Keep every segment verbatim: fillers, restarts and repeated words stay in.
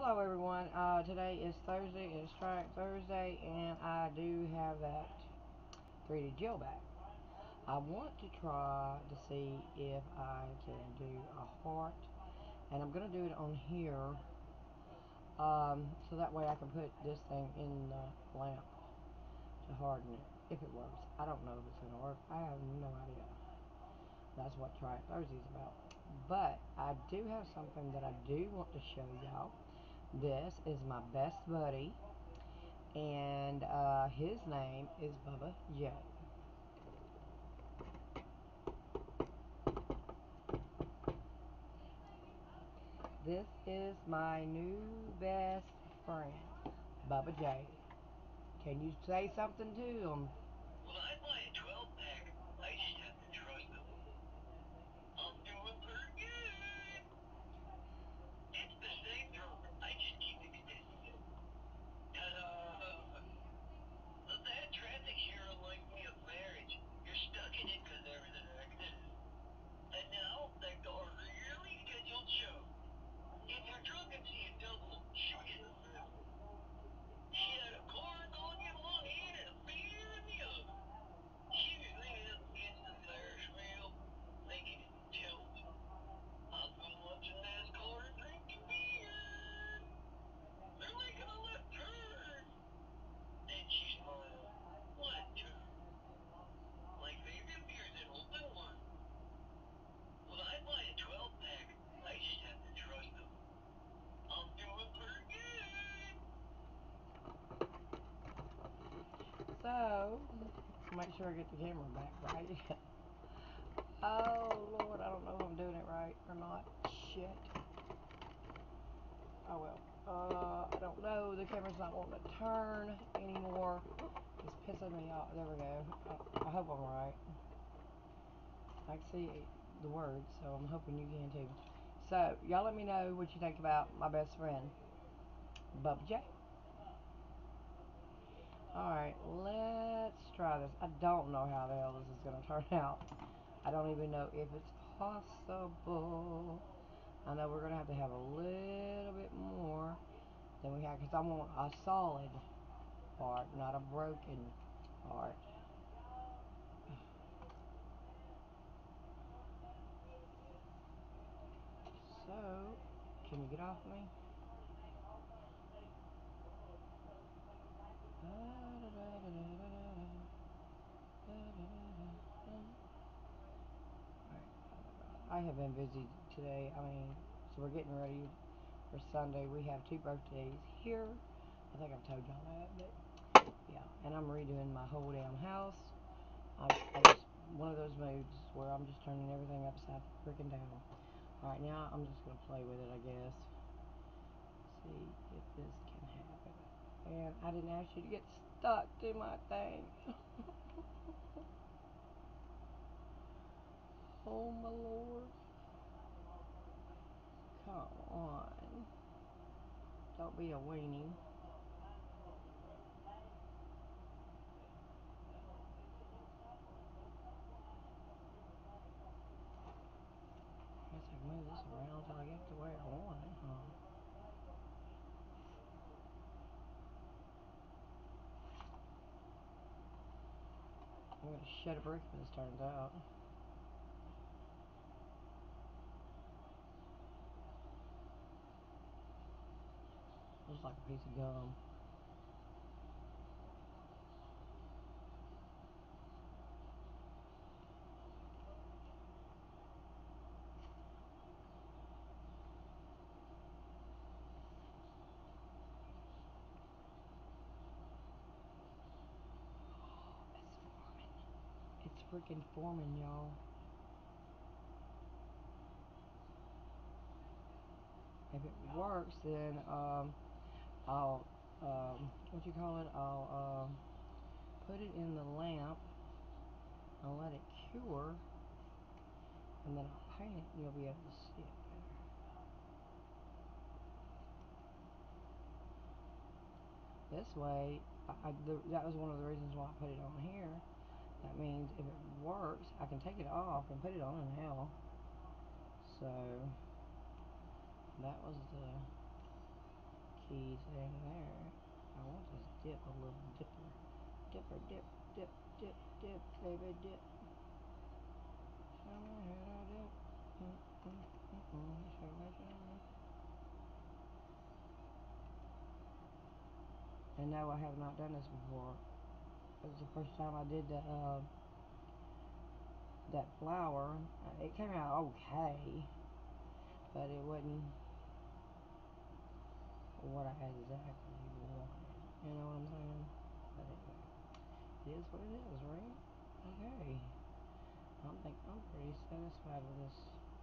Hello everyone. Uh, today is Thursday. It's Strike Thursday, and I do have that three D gel back. I want to try to see if I can do a heart, and I'm gonna do it on here, um, so that way I can put this thing in the lamp to harden it. If it works, I don't know if it's gonna work. I have no idea. That's what Try It Thursday is about. But I do have something that I do want to show y'all. This is my best buddy, and uh, his name is Bubba J. This is my new best friend, Bubba J. Can you say something to him? When I buy a twelve pack, I just have to trust them. I'm doing pretty good. It's the same drone. I just keep extending it. Ta-da! The bad traffic here reminds me of marriage. You're stuck in it because there is an accident. And now, thank our really scheduled show. If you're drunk and see a double, shoot in the middle. She had a corn dog in one hand and a beer in the other. She was leaning up against the Ferris wheel, making it tilt. I've been watching NASCAR and drinking beer. They're making a left turn. Then she smiled. What a turn. My favorite beer's an open one. When I buy a twelve pack, I just have to trust them. I'm doing pretty good. So, make sure I get the camera back right. Oh Lord, I don't know if I'm doing it right or not. Shit. Oh well. Uh, I don't know. The camera's not wanting to turn anymore. It's pissing me off. There we go. I, I hope I'm right. I can see the words, so I'm hoping you can too. So, y'all let me know what you think about my best friend, Bubba J. Alright, let's try this. I don't know how the hell this is going to turn out. I don't even know if it's possible. I know we're going to have to have a little bit more than we have, because I want a solid part, not a broken part. So, can you get off me? I have been busy today. I mean, so we're getting ready for Sunday. We have two birthdays here. I think I've told y'all that, but yeah. And I'm redoing my whole damn house. I, I just one of those moods where I'm just turning everything upside freaking down. All right, now I'm just gonna play with it, I guess. See if this can happen. And I didn't ask you to get stuck to my thing. Oh my lord. Come on. Don't be a weenie. I guess I can move this around until I get to where I want it, huh? I'm gonna shed a brick if this turns out. Looks like a piece of gum. It's freaking forming, y'all. If it works, then um, I'll um, what you call it? I'll um, put it in the lamp. I'll let it cure, and then I'll paint it, and you'll be able to see it better. This way, I, I, the, that was one of the reasons why I put it on here. That means if it works, I can take it off and put it on now. So that was the sticky thing there. I want this dip, a little dipper. Dipper, dip, dip, dip, dip, baby, dip. Show me how to dip. Mm, mm, mm, mm. Show me, show me. And no, I have not done this before. It was the first time I did the, uh, that flour. It came out okay, but it wasn't what I exactly wanted. You know what I'm saying? But anyway, it is what it is, right? Okay. I think I'm pretty satisfied with this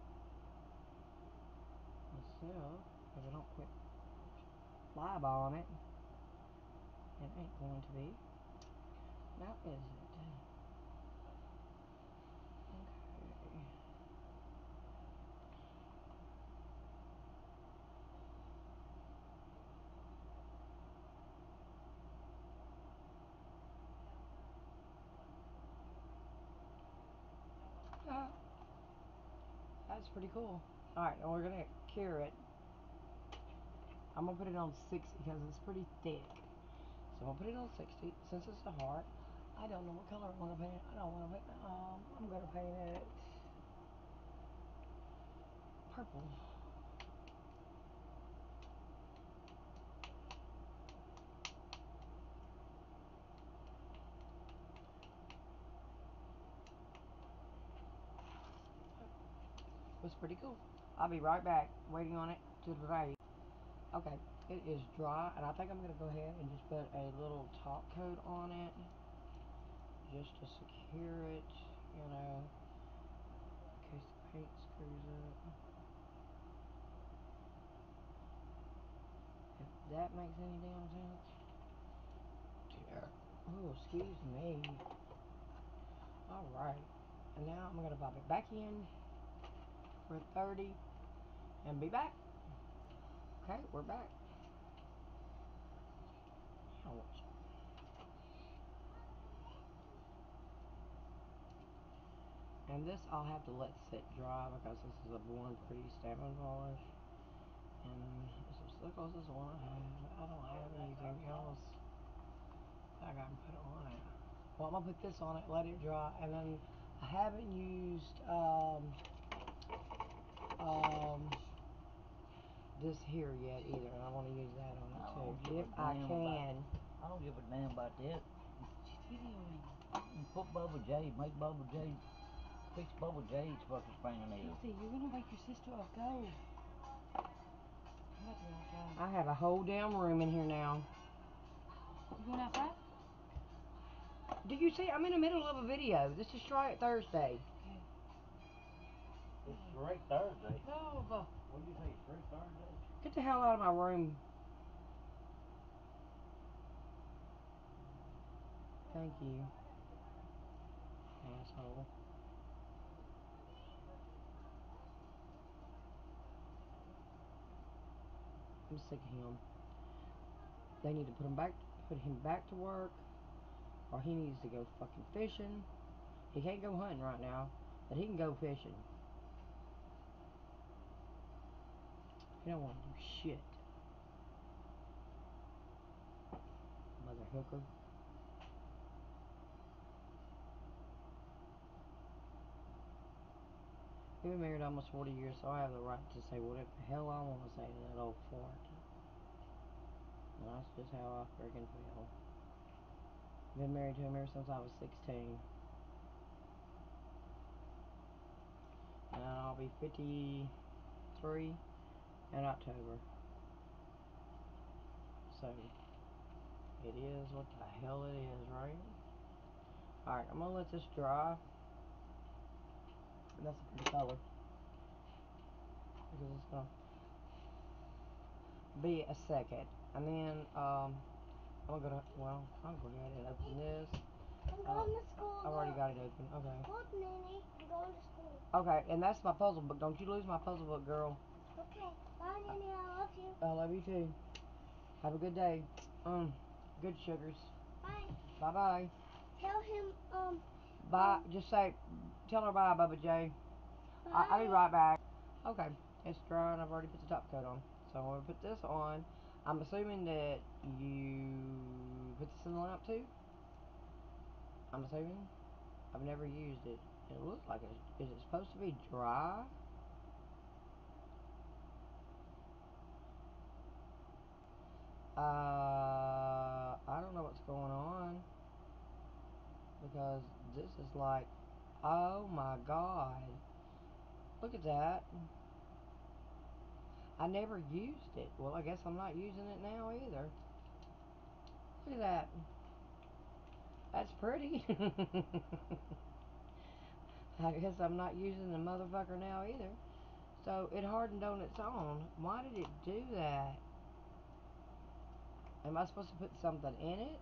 myself. If I don't quit flyballing it, it ain't going to be. Now is it? Okay. Ah, that's pretty cool. Alright, and we're gonna cure it. I'm gonna put it on sixty because it's pretty thick. So I'm gonna put it on sixty since it's a heart. I don't know what color I want to paint it. I don't want to paint it. Um, I'm gonna paint it purple. It was pretty cool. I'll be right back, waiting on it to dry. Okay, it is dry, and I think I'm gonna go ahead and just put a little top coat on it, just to secure it, you know, in case the paint screws up. If that makes any damn sense. Dear. Oh, excuse me. Alright. And now I'm gonna pop it back in for thirty and be back. Okay, we're back. Ouch. And this I'll have to let sit dry because this is a Born Pretty Stamping Polish. And this is the closest one I have. I don't have anything else that I can put on it. Well, I'm gonna put this on it, let it dry, and then I haven't used um, um, this here yet either, and I want to use that on it too, if I can. I don't give a damn about that. She's videoing. You put Bubba J, make Bubba J, fix Bubba J's fucking fingernails. Casey, you're gonna wake your sister up. Go. I'm about to go outside. I have a whole damn room in here now. You going outside? Do you see? I'm in the middle of a video. This is Try It Thursday. Okay. It's Shrek Thursday. Oh, uh, What'd you say, Shrek Thursday? get the hell out of my room. Thank you, asshole. I'm sick of him. They need to put him back, put him back to work, or he needs to go fucking fishing. He can't go hunting right now, but he can go fishing. He don't want to do shit. Mother hooker. We've been married almost forty years, so I have the right to say whatever the hell I want to say to that old fart. And that's just how I freaking feel. Been married to him ever since I was sixteen. And I'll be fifty-three in October. So, it is what the hell it is, right? Alright, I'm gonna let this dry. And that's a pretty color. Because it's gonna be a second. And then, um, I'm gonna, well, I'll go ahead and open this. I'm going to school. I've already got it open. Okay. Look, Nanny, I'm going to school. Okay, and that's my puzzle book. Don't you lose my puzzle book, girl. Okay. Bye, Nanny. I love you. I love you too. Have a good day. Um, good sugars. Bye. Bye bye. Tell him, um. Bye. Um, Just say, tell her bye, Bubba J. bye. I, I'll be right back. Okay, it's dry and I've already put the top coat on. So I'm gonna put this on. I'm assuming that you put this in the lamp too. I'm assuming. I've never used it. It looks like it. Is it supposed to be dry? Uh, I don't know what's going on because this is like, oh my god, look at that. I never used it. Well, I guess I'm not using it now either. Look at that. That's pretty. I guess I'm not using the motherfucker now either. So it hardened on its own. Why did it do that? Am I supposed to put something in it?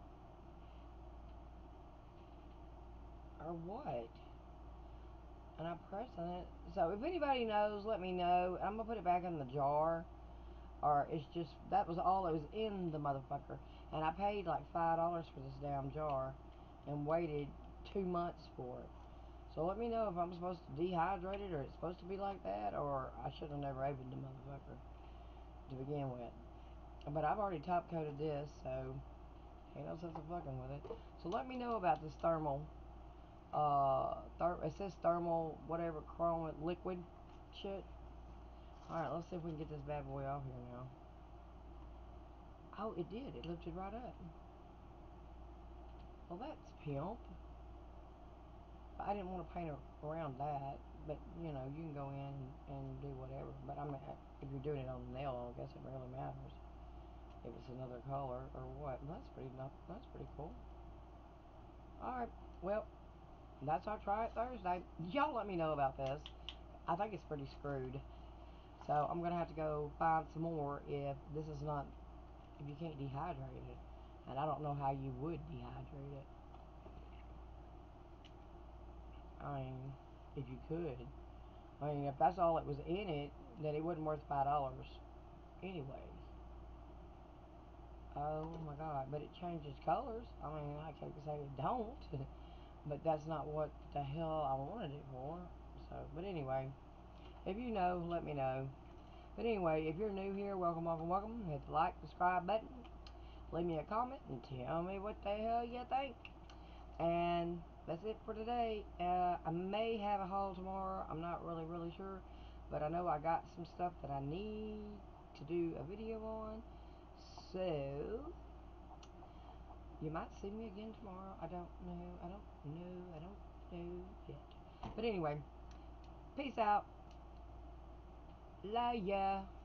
Or what? And I'm pressing it. So if anybody knows, let me know. I'm going to put it back in the jar. Or it's just, that was all that was in the motherfucker. And I paid like five dollars for this damn jar. And waited two months for it. So let me know if I'm supposed to dehydrate it, or it's supposed to be like that, or I should have never opened the motherfucker to begin with. But I've already top coated this, so ain't no sense of fucking with it. So let me know about this thermal. Uh, ther it says thermal whatever chrome liquid shit. All right, let's see if we can get this bad boy off here now. Oh, it did. It lifted right up. Well, that's pimp. I didn't want to paint around that, but you know, you can go in and, and do whatever. But I mean, if you're doing it on the nail, I guess it really matters if it's another color or what. Well, that's pretty. That's pretty cool. All right. Well, that's our try it Thursday. Y'all let me know about this. I think it's pretty screwed. So I'm gonna have to go find some more if this is not, if you can't dehydrate it. And I don't know how you would dehydrate it. I mean, if you could. I mean, if that's all it was in it, then it wasn't worth five dollars. Anyways. Oh my god, but it changes colors. I mean, I can't say it don't. But that's not what the hell I wanted it for. So, but anyway, if you know, let me know. But anyway, if you're new here, welcome, welcome, welcome. Hit the like, subscribe button. Leave me a comment and tell me what the hell you think. And that's it for today. Uh, I may have a haul tomorrow. I'm not really, really sure. But I know I got some stuff that I need to do a video on. So, you might see me again tomorrow. I don't know. I don't know. I don't know yet. But anyway, peace out. Love ya.